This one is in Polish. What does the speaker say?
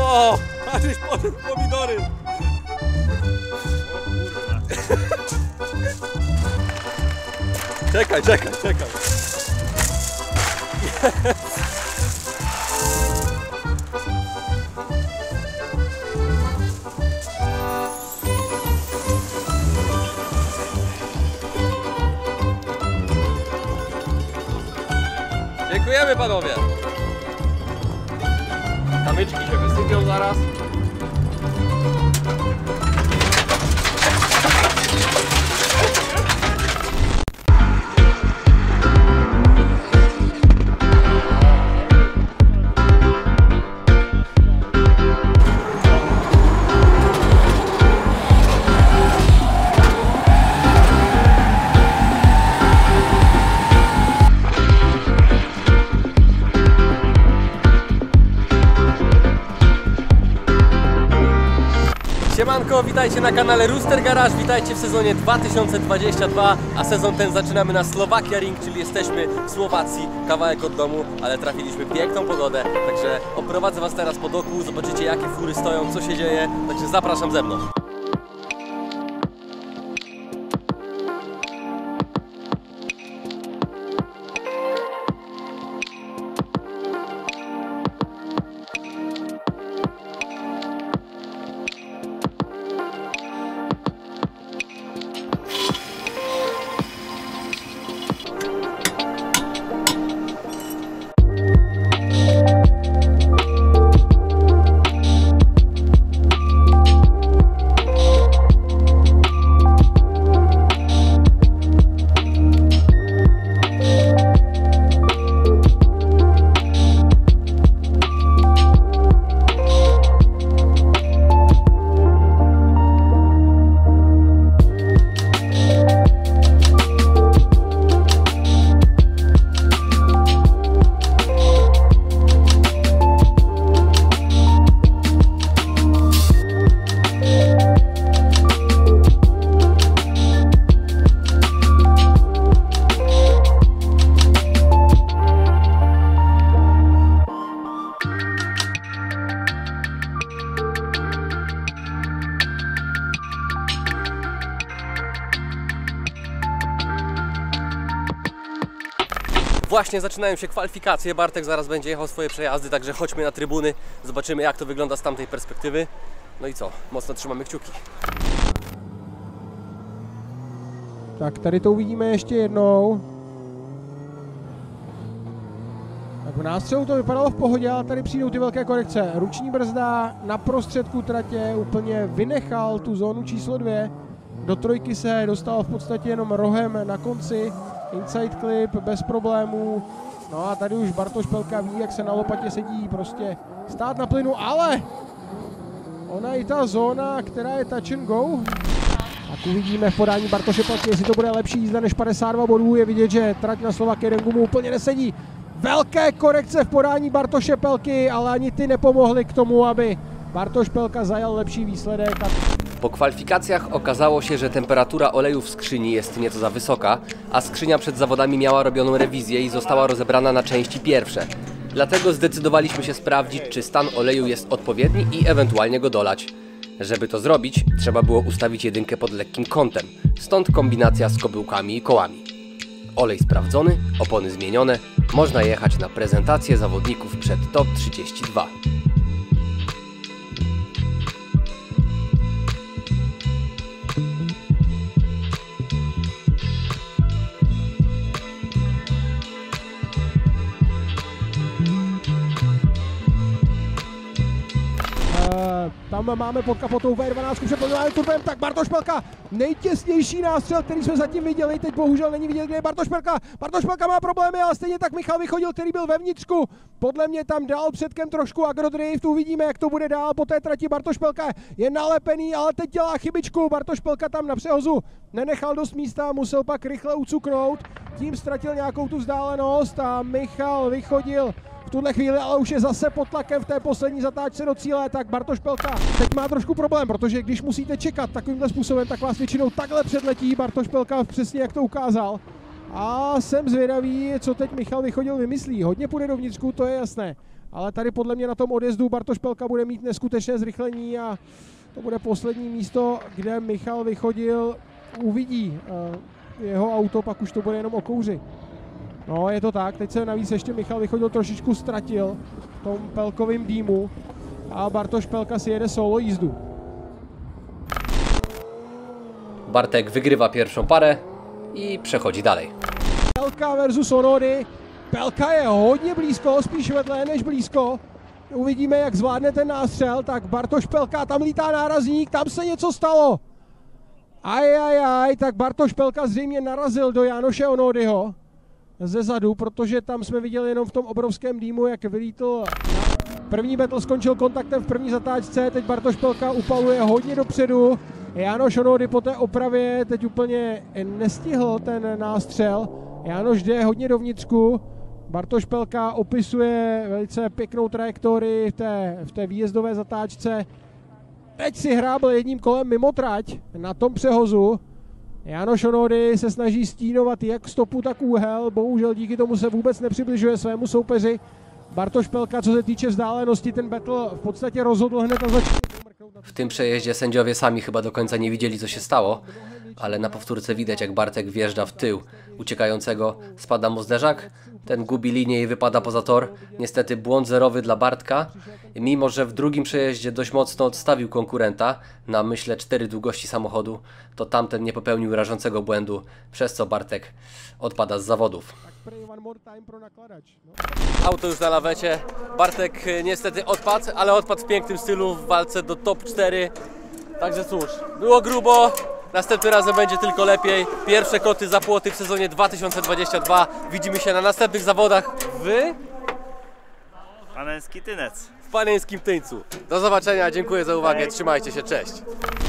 O, a żeś poszedł w pomidory. Czekaj. Dziękujemy, panowie. Kamyczki się wysypią zaraz. Siemanko, witajcie na kanale Rooster Garage, witajcie w sezonie 2022, a sezon ten zaczynamy na Slovakia Ring, czyli jesteśmy w Słowacji, kawałek od domu, ale trafiliśmy piękną pogodę, także oprowadzę was teraz po doku, zobaczycie jakie fury stoją, co się dzieje, także zapraszam ze mną. Właśnie zaczynają się kwalifikacje, Bartek zaraz będzie jechał swoje przejazdy, także chodźmy na trybuny, zobaczymy jak to wygląda z tamtej perspektywy. No i co, mocno trzymamy kciuki. Tak, tady to uvidíme ještě jednou. Tak v nástřelu to vypadalo v pohodě, ale tady přijdou ty velké korekce. Ruční brzda na prostředku tratě úplně vynechal tu zónu číslo 2. Do trojky se dostal v podstatě jenom rohem na konci. Inside clip bez problémů. No a tady už Bartoš Pelka ví, jak se na lopatě sedí, prostě stát na plynu, ale ona i ta zóna, která je touch and go. Tak uvidíme v podání Bartoše Pelky, jestli to bude lepší jízda než 52 bodů. Je vidět, že trať na Slovakia Ringu mu úplně nesedí. Velké korekce v podání Bartoše Pelky, ale ani ty nepomohly k tomu, aby Bartoš Pelka zajal lepší výsledek. Po kwalifikacjach okazało się, że temperatura oleju w skrzyni jest nieco za wysoka, a skrzynia przed zawodami miała robioną rewizję i została rozebrana na części pierwsze. Dlatego zdecydowaliśmy się sprawdzić, czy stan oleju jest odpowiedni i ewentualnie go dolać. Żeby to zrobić, trzeba było ustawić jedynkę pod lekkim kątem, stąd kombinacja z kobyłkami i kołami. Olej sprawdzony, opony zmienione, można jechać na prezentację zawodników przed top 32. Tam máme pod kapotou V12 přeplňování turbem, tak Bartoš Pelka, nejtěsnější nástřel, který jsme zatím viděli, teď bohužel není vidět, kde je Bartoš Pelka. Bartoš Pelka má problémy, ale stejně tak Michal Vychodil, který byl vevnitřku, podle mě tam dal předkem trošku agrodrift, uvidíme, jak to bude dál po té trati. Bartoš Pelka je nalepený, ale teď dělá chybičku, Bartoš Pelka tam na přehozu nenechal dost místa, musel pak rychle ucuknout, tím ztratil nějakou tu vzdálenost a Michal Vychodil v tuhle chvíli ale už je zase pod tlakem v té poslední zatáčce do cíle, tak Bartoš Pelka teď má trošku problém, protože když musíte čekat takovýmhle způsobem, tak vás většinou takhle předletí Bartoš Pelka přesně jak to ukázal. A jsem zvědavý, co teď Michal Vychodil vymyslí. Hodně půjde dovnitřku, to je jasné. ale tady podle mě na tom odjezdu Bartoš Pelka bude mít neskutečné zrychlení a to bude poslední místo, kde Michal Vychodil uvidí jeho auto, pak už to bude jenom o kouři. No, je to tak, teď se navíc ještě Michal Vychodil trošičku ztratil v tom Pelkovým dýmu a Bartoš Pelka si jede solo jízdu. Bartek wygrywa pierwszą parę i przechodzi dalej. Pelka versus Onody. Pelka je hodně blízko, spíš vedle než blízko. Uvidíme, jak zvládne ten nástřel. Tak Bartoš Pelka, tam lítá nárazník, tam se něco stalo. Tak Bartoš Pelka zřejmě narazil do Jánoše Onodyho ze zadu, protože tam jsme viděli jenom v tom obrovském dýmu, jak vylítl. První battle skončil kontaktem v první zatáčce, teď Bartoš Pelka upaluje hodně dopředu. Jánoš Onody po té opravě teď úplně nestihl ten nástřel. Jánoš jde hodně dovnitřku. Bartoš Pelka opisuje velice pěknou trajektorii v té výjezdové zatáčce. Teď si hrábl jedním kolem mimo trať na tom přehozu. Jánoš Onody se snaží stínovat jak stopu, tak úhel. Bohužel díky tomu se vůbec nepřibližuje svému soupeři. Bartoš Pelka, co se týče vzdálenosti, ten battle v podstatě rozhodl hned na začátku. W tym przejeździe sędziowie sami chyba do końca nie widzieli, co się stało, ale na powtórce widać, jak Bartek wjeżdża w tył uciekającego, spada mu zderzak, ten gubi linię i wypada poza tor. Niestety błąd zerowy dla Bartka, mimo że w drugim przejeździe dość mocno odstawił konkurenta na, myślę, 4 długości samochodu, to tamten nie popełnił rażącego błędu, przez co Bartek odpada z zawodów. Auto już na lawecie. Bartek niestety odpadł, ale odpadł w pięknym stylu w walce do top 4. Także cóż, było grubo. Następnym razem będzie tylko lepiej. Pierwsze koty za płoty w sezonie 2022. Widzimy się na następnych zawodach Paneński Tynec. w Paneńskim Tyńcu. Do zobaczenia, dziękuję za uwagę, trzymajcie się, cześć.